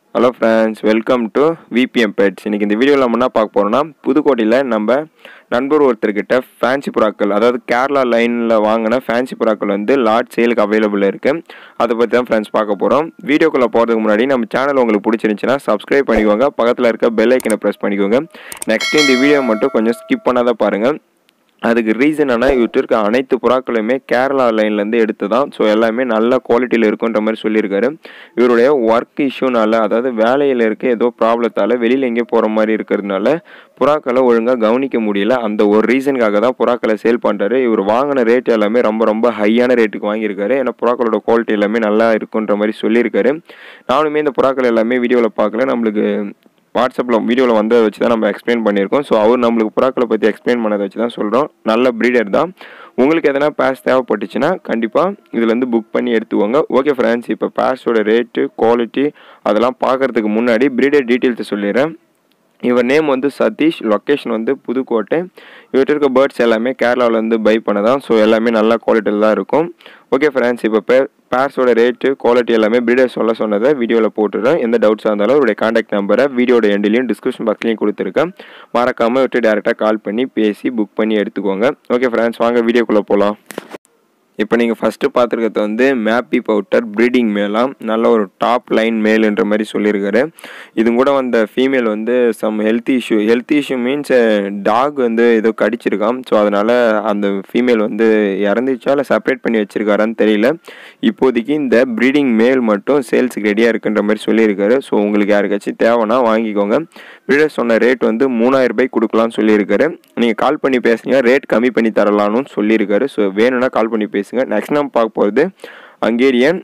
Hello friends, welcome to VBM pets. இன்றைக்கி இந்த வீடியோவில் நம்ம என்ன பார்க்க போகிறோம்னா, புதுக்கோட்டையில் நம்ம நண்பர் ஒருத்தர்கிட்ட ஃபேன்சி புறாக்கள், அதாவது கேரளா லைனில் வாங்கின ஃபேன்சி புறாக்கள் வந்து லாட் சேலுக்கு அவைலபிள் இருக்குது. அதை பற்றி தான் ஃப்ரெண்ட்ஸ் பார்க்க போகிறோம். வீடியோக்குள்ளே போகிறதுக்கு முன்னாடி நம்ம சேனல் உங்களுக்கு பிடிச்சிருந்துச்சுன்னா சப்ஸ்கிரைப் பண்ணிக்கோங்க, பக்கத்தில் இருக்க பெல் ஐக்கனை ப்ரெஸ் பண்ணிக்கோங்க. நெக்ஸ்ட்டு இந்த வீடியோ மட்டும் கொஞ்சம் ஸ்கிப் பண்ணாதான் பாருங்கள். அதுக்கு ரீசன் ஆனால் இவர்கிட்ட இருக்க அனைத்து புறாக்களுமே கேரளா லைன்லேருந்து எடுத்து தான். ஸோ எல்லாமே நல்ல குவாலிட்டியில் இருக்குன்ற மாதிரி சொல்லியிருக்காரு. இவருடைய ஒர்க் இஷ்யூனால, அதாவது வேலையில் இருக்க ஏதோ ப்ராப்ளத்தால் வெளியில் எங்கேயோ போகிற மாதிரி இருக்கிறதுனால புறாக்களை ஒழுங்காக கவனிக்க முடியல. அந்த ஒரு ரீசனுக்காக தான் புறாக்களை சேல் பண்ணுறாரு. இவர் வாங்கின ரேட் எல்லாமே ரொம்ப ஹையான ரேட்டுக்கு வாங்கியிருக்காரு. ஏன்னா புறாக்களோட குவாலிட்டி எல்லாமே நல்லா இருக்குன்ற மாதிரி சொல்லியிருக்காரு. நானுமே இந்த புறாக்கள் எல்லாமே வீடியோவில் பார்க்கல, நம்மளுக்கு வாட்ஸ்அப்பில் வீடியோவில் வந்ததை வச்சு தான் நம்ம எக்ஸ்பிளைன் பண்ணியிருக்கோம். ஸோ அவர் நம்மளுக்கு புறாக்களை பற்றி எக்ஸ்பிளைன் பண்ணதை வச்சு தான் சொல்கிறோம். நல்ல ப்ரீடர் தான். உங்களுக்கு எதனா பேர்ஸ் தேவைப்பட்டுச்சுன்னா கண்டிப்பாக இதில் புக் பண்ணி எடுத்துக்கோங்க. ஓகே ஃப்ரெண்ட்ஸ், இப்போ பேர்ஸோட ரேட்டு, குவாலிட்டி அதெல்லாம் பார்க்குறதுக்கு முன்னாடி ப்ரீடர் டீட்டெயில்ஸை சொல்லிடுறேன். இவர் நேம் வந்து சதீஷ், லொக்கேஷன் வந்து புதுக்கோட்டை. இவர்கிட்ட இருக்க பேர்ட்ஸ் எல்லாமே கேரளாவிலேருந்து பை பண்ணதான். ஸோ எல்லாமே நல்ல குவாலிட்டியில் தான் இருக்கும். ஓகே ஃப்ரெண்ட்ஸ், இப்போ பேர்ஸோட ரேட்டு, குவாலிட்டி எல்லாமே ப்ரீடர் சொன்னதை வீடியோவில் போட்டுடுறேன். எந்த டவுட்ஸாக இருந்தாலும் அவருடைய கான்டாக்ட் நம்பரை வீடியோட எண்ட்லையும் டிஸ்கிரிப்ஷன் பாக்ஸ்லையும் கொடுத்துருக்கேன். மறக்காமல் விட்டு டேரெக்டாக கால் பண்ணி பேசி புக் பண்ணி எடுத்துக்கோங்க. ஓகே ஃப்ரெண்ட்ஸ், வாங்க வீடியோக்குள்ளே போகலாம். இப்போ நீங்கள் ஃபஸ்ட்டு பார்த்துருக்கிறது வந்து மேப்பி பவுட்டர் ப்ரீடிங் மேலாம். நல்ல ஒரு டாப் லைன் மேலுன்ற மாதிரி சொல்லியிருக்காரு. இது கூட வந்த ஃபீமேல் வந்து some health issue means dog வந்து ஏதோ கடிச்சிருக்கான். ஸோ அதனால் அந்த ஃபீமேல் வந்து இறந்துச்சா இல்லை செப்பரேட் பண்ணி வச்சுருக்காரான்னு தெரியல. இப்போதைக்கு இந்த ப்ரீடிங் மேல் மட்டும் சேல்ஸுக்கு ரெடியாக இருக்குன்ற மாதிரி சொல்லியிருக்காரு. ஸோ உங்களுக்கு யாருக்காச்சும் தேவைன்னா வாங்கிக்கோங்க. ப்ரீடர் சொன்ன ரேட் வந்து 3000 ரூபாய்க்கு கொடுக்கலான்னு சொல்லியிருக்காரு. நீங்கள் கால் பண்ணி பேசுங்க, ரேட் கம்மி பண்ணி தரலான்னு சொல்லியிருக்காரு. ஸோ வேணும்னா கால் பண்ணி பேசுங்க. நெக்ஸ்ட் நம்ம பார்க்க போகிறது ஹங்கேரியன்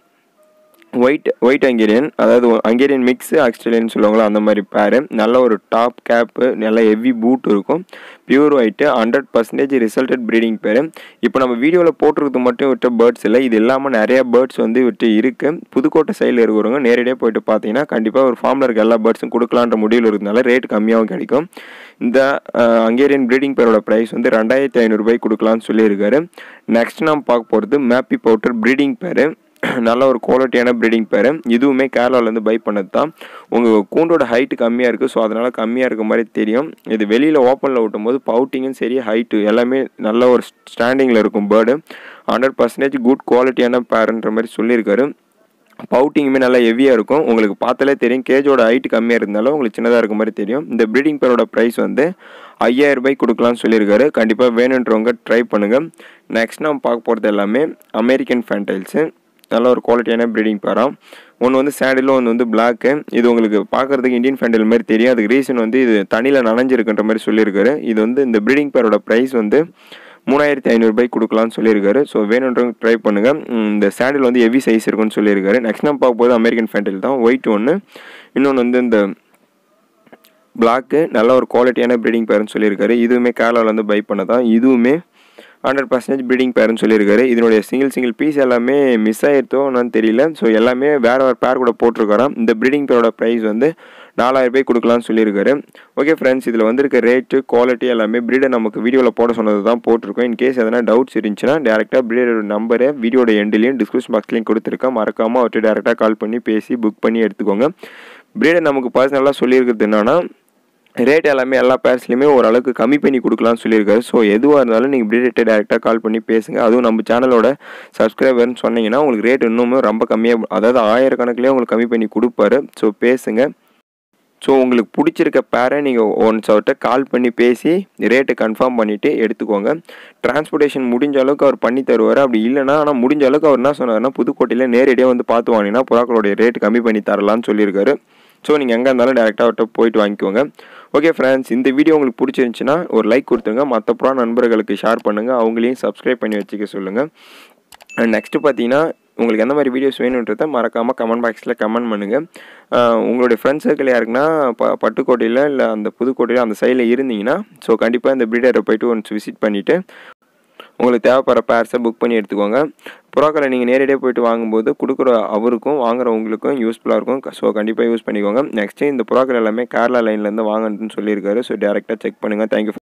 ஒயிட் ஹங்கேரியன், அதாவது ஹங்கேரியன் மிக்ஸ் ஆஸ்திரேலியன் சொல்லுவாங்களா, அந்த மாதிரி பேரு. நல்ல ஒரு டாப் கேப்பு, நல்ல ஹெவி பூட் இருக்கும், pure white, 100% resulted breeding pair. இப்போ நம்ம வீடியோவில் போட்டுருக்கிறது மட்டும் விட்ட பேர்ட்ஸ் இல்லை, இது இல்லாமல் நிறையா பேர்ட்ஸ் வந்து விட்டு இருக்குது. புதுக்கோட்டை சைடில் இருக்கிறவங்க நேரடியாக போயிட்டு பார்த்தீங்கன்னா கண்டிப்பாக ஒரு ஃபார்மில் இருக்க எல்லா பேர்ட்ஸும் கொடுக்கலான்ற முடிவில் இருக்கிறதுனால ரேட் கம்மியாகவும் கிடைக்கும். இந்த ஹங்கேரியன் ப்ரீடிங் பேரோட ப்ரைஸ் வந்து 2500 ரூபாய்க்கு கொடுக்கலான்னு சொல்லியிருக்காரு. நெக்ஸ்ட் நம்ம பார்க்க போகிறது மேப்பி பவுட்டர் ப்ரீடிங் பேர். நல்ல ஒரு குவாலிட்டியான ப்ரீடிங் பேர். இதுவுமே கேரளாவிலேருந்து பை பண்ணது தான். உங்கள் கூண்டோட ஹைட்டு கம்மியாக இருக்குது. ஸோ அதனால் கம்மியாக இருக்க மாதிரி தெரியும். இது வெளியில் ஓப்பனில் விட்டும் போது பவுட்டிங்கும் சரி, ஹைட்டு எல்லாமே நல்ல ஒரு ஸ்டாண்டிங்கில் இருக்கும் பேர்டு. 100% குட் குவாலிட்டியான பேருன்ற மாதிரி சொல்லியிருக்காரு. பவுட்டிங்குமே நல்லா ஹெவியாக இருக்கும். உங்களுக்கு பார்த்தாலே தெரியும், கேஜோட ஹைட்டு கம்மியாக இருந்தாலும் உங்களுக்கு சின்னதாக இருக்க மாதிரி தெரியும். இந்த ப்ரீடிங் பேரோட ப்ரைஸ் வந்து 5000 ரூபாய்க்கு கொடுக்கலான்னு சொல்லியிருக்காரு. கண்டிப்பாக வேணுன்றவங்க ட்ரை பண்ணுங்கள். நெக்ஸ்ட் நம்ம பார்க்க போகிறது எல்லாமே அமெரிக்கன் ஃபேன்டைல்ஸு. நல்ல ஒரு குவாலிட்டியான ப்ரீடிங் பேராக. ஒன்று வந்து சேண்டிலும், ஒன்று வந்து பிளாக்கு. இது உங்களுக்கு பார்க்குறதுக்கு இந்தியன் ஃபேண்டல் மாதிரி தெரியும். அதுக்கு ரீசன் வந்து இது தண்ணியில் நனைஞ்சிருக்குன்ற மாதிரி சொல்லியிருக்காரு. இது வந்து இந்த ப்ரீடிங் பேரோட ப்ரைஸ் வந்து 3500 ரூபாய்க்கு கொடுக்கலான்னு சொல்லியிருக்காரு. ஸோ வேணுன்றவங்க ட்ரை பண்ணுங்கள். இந்த சேண்டில் வந்து ஹெவி சைஸ் இருக்குன்னு சொல்லியிருக்காரு. நெக்ஸ்ட் நம்ம பார்க்க போது அமெரிக்கன் ஃபேண்டல் தான். ஒயிட் ஒன்று, இன்னொன்று வந்து இந்த பிளாக்கு. நல்ல ஒரு குவாலிட்டியான ப்ரீடிங் பேருன்னு சொல்லியிருக்காரு. இதுவுமே கேரளாவில் வந்து பை பண்ணதான். இதுவுமே 100% ப்ரீடிங் பேருன்னு சொல்லியிருக்காரு. இதனுடைய சிங்கிள் பீஸ் எல்லாமே மிஸ் ஆகிருத்தோ என்னன்னு தெரியல. ஸோ எல்லாமே வேறு பேர் கூட போட்டிருக்காராம். இந்த ப்ரீடிங் பேரோட ப்ரைஸ் வந்து 4000 ரூபாய்க்கு கொடுக்கலான்னு சொல்லியிருக்காரு. ஓகே ஃப்ரெண்ட்ஸ், இதில் வந்துருக்க ரேட்டு, குவாலிட்டி எல்லாமே ப்ரீடர் நமக்கு வீடியோவில் போட சொன்னது தான் போட்டிருக்கோம். இன்கேஸ் எதனா டவுட்ஸ் இருந்துச்சுன்னா டேரெக்டாக ப்ரீடரோட நம்பரை வீடியோட எண்ட்லையும் டிஸ்கிரிப்ஷன் பாக்ஸ்லையும் கொடுத்துருக்கேன். மறக்காமல் அவர்கிட்ட டேரெக்டாக கால் பண்ணி பேசி புக் பண்ணி எடுத்துக்கோங்க. ப்ரீடர் நமக்கு பர்சனலாக சொல்லியிருக்கிறது என்னன்னா, ரேட் எல்லாமே எல்லா பேர்ஸ்லையுமே ஓரளவுக்கு கம்மி பண்ணி கொடுக்கலான்னு சொல்லியிருக்காரு. ஸோ எதுவாக இருந்தாலும் நீங்கள் ப்ரீடர்கிட்ட டேரெக்டாக கால் பண்ணி பேசுங்க. அதுவும் நம்ம சேனலோட சப்ஸ்கிரைபர்னு சொன்னீங்கன்னா உங்களுக்கு ரேட் இன்னுமே ரொம்ப கம்மியாக, அதாவது 1000 கணக்குலேயே உங்களுக்கு கம்மி பண்ணி கொடுப்பாரு. ஸோ பேசுங்க. ஸோ உங்களுக்கு பிடிச்சிருக்க பேரை நீங்கள் ஒன்ஸ் அவர்கிட்ட கால் பண்ணி பேசி ரேட்டு கன்ஃபார்ம் பண்ணிவிட்டு எடுத்துக்கோங்க. டிரான்ஸ்போர்ட்டேஷன் முடிஞ்ச அளவுக்கு அவர் பண்ணி தருவார். அப்படி இல்லைனா, ஆனால் முடிஞ்ச அளவுக்கு அவர் என்ன சொன்னார்னா, புதுக்கோட்டையில் நேரடியாக வந்து பார்த்து வாங்கினா புறாக்களுடைய ரேட் கம்மி பண்ணி தரலான்னு சொல்லியிருக்காரு. ஸோ நீங்கள் எங்கே இருந்தாலும் டேரெக்டாக அவர்கிட்ட போயிட்டு வாங்கிக்கோங்க. ஓகே ஃப்ரெண்ட்ஸ், இந்த வீடியோ உங்களுக்கு பிடிச்சிருந்துச்சின்னா ஒரு லைக் கொடுத்துருங்க. மற்ற புறா நண்பர்களுக்கு ஷேர் பண்ணுங்கள். அவங்களையும் சப்ஸ்கிரைப் பண்ணி வச்சுக்க சொல்லுங்கள். அண்ட் நெக்ஸ்ட்டு பார்த்தீங்கன்னா, உங்களுக்கு எந்த மாதிரி வீடியோஸ் வேணுன்றதை மறக்காமல் கமெண்ட் பாக்ஸில் கமெண்ட் பண்ணுங்கள். உங்களுடைய ஃப்ரெண்ட்ஸ் சர்க்கிள் யாருக்குன்னா பட்டுக்கோட்டையில் இல்லை அந்த புதுக்கோட்டையில் அந்த சைடில் இருந்தீங்கன்னா, ஸோ கண்டிப்பாக இந்த ப்ரீடரை போய்ட்டு ஒன்ஸ் விசிட் பண்ணிவிட்டு உங்களுக்கு தேவைப்படுற பேர்ஸை புக் பண்ணி எடுத்துக்கோங்க. புறாக்களை நீங்கள் நேரடியாக போய்ட்டு வாங்கும்போது கொடுக்குற அவருக்கும் வாங்குறவங்களுக்கும் யூஸ்ஃபுல்லாக இருக்கும். ஸோ கண்டிப்பாக யூஸ் பண்ணிக்கோங்க. நெக்ஸ்ட்டு இந்த புறாக்கள் எல்லாமே கேரளா லைன்லேருந்து வாங்கணுன்னு சொல்லியிருக்காரு. ஸோ டேரெக்டாக செக் பண்ணுங்கள். தேங்க்யூ.